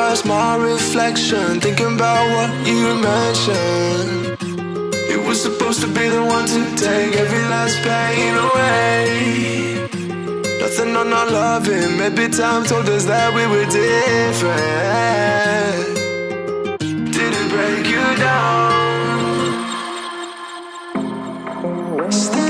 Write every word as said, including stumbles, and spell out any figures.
past my reflection, thinking about what you mentioned. You were supposed to be the one to take every last pain away. Nothing on our loving, maybe time told us that we were different. Did it break you down? Stay